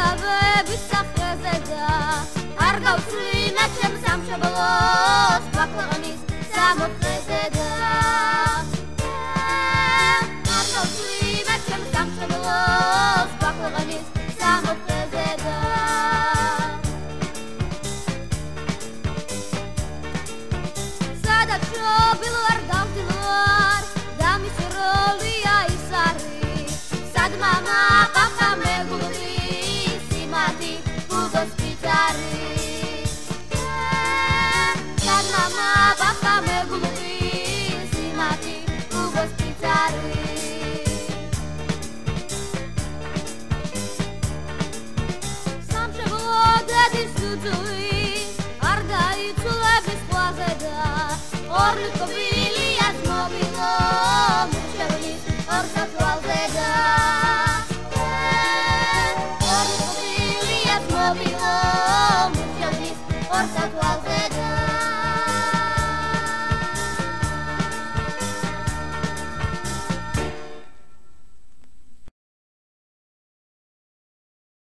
თავების სახეზე და არ გავცვლი მე ჩემს სამშობლოს გვაქვეყნის სამოთხეზე და არ გავცვლი მე ჩემს სამშობლოს გვაქვეყნის სამოთხეზე და სადაც შობილ